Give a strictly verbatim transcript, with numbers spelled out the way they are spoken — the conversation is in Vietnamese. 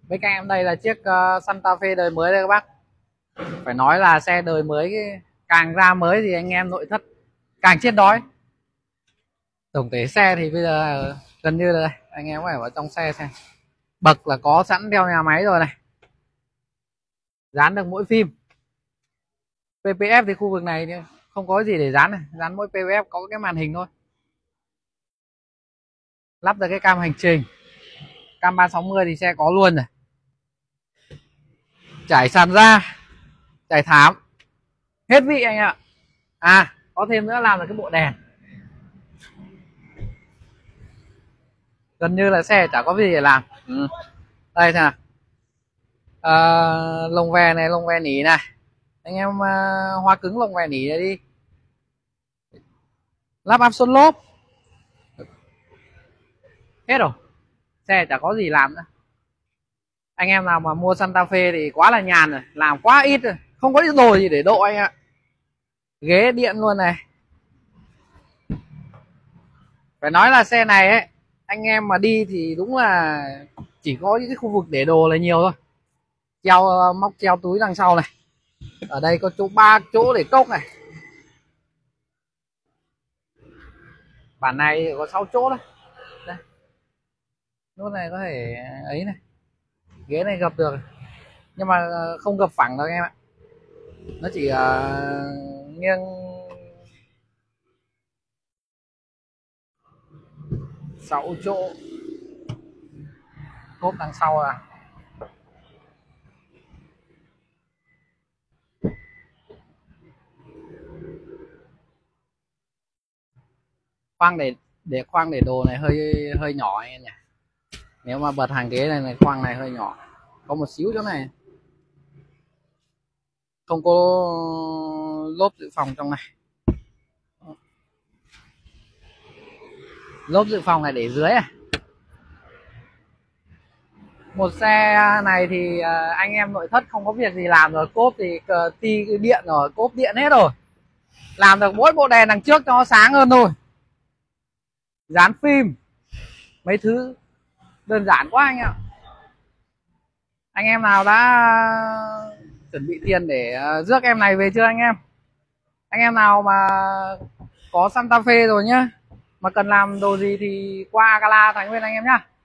Bên cạnh em đây là chiếc uh, Santa Fe đời mới đây các bác. Phải nói là xe đời mới, càng ra mới thì anh em nội thất càng chết đói. Tổng thể xe thì bây giờ gần như là đây, anh em phải vào trong xe xem. Bậc là có sẵn theo nhà máy rồi này, dán được mỗi phim. pê pê ép thì khu vực này không có gì để dán này, dán mỗi pê pê ép có cái màn hình thôi. Lắp được cái cam hành trình, cam ba sáu mươi thì xe có luôn rồi. Trải sàn da, trải thảm, hết vị anh ạ. À có thêm nữa, làm được cái bộ đèn. Gần như là xe chả có gì để làm. Ừ. Đây nè, à, lồng ve này, lồng ve nỉ này anh em, uh, hoa cứng lồng ve nỉ này đi. Lắp áp suất lốp, hết rồi, xe chả có gì làm nữa. Anh em nào mà mua Santa Fe thì quá là nhàn rồi, làm quá ít rồi, không có đồ gì để độ anh ạ. Ghế điện luôn này. Phải nói là xe này ấy, anh em mà đi thì đúng là chỉ có những cái khu vực để đồ là nhiều thôi. Treo móc treo túi đằng sau này. Ở đây có chỗ ba chỗ để cốc này. Bản này có sáu chỗ đấy. Đây. Nút này có thể ấy này. Ghế này gập được. Nhưng mà không gập phẳng đâu anh em ạ. Nó chỉ uh, nghiêng sáu chỗ. Cốp đằng sau à. Khoang để để khoang để đồ này hơi hơi nhỏ anh em nhỉ. Nếu mà bật hàng ghế này, này khoang này hơi nhỏ, có một xíu chỗ này. Không có lốp dự phòng trong này. Lốp dự phòng này để dưới à. Một xe này thì anh em nội thất không có việc gì làm rồi. Cốp thì ti điện rồi, cốp điện hết rồi. Làm được mỗi bộ đèn đằng trước cho nó sáng hơn thôi. Dán phim, mấy thứ đơn giản quá anh ạ. Anh em nào đã chuẩn bị tiền để rước em này về chưa anh em? Anh em nào mà có Santa Fe rồi nhá, mà cần làm đồ gì thì qua Gala Thái Nguyên anh em nhá.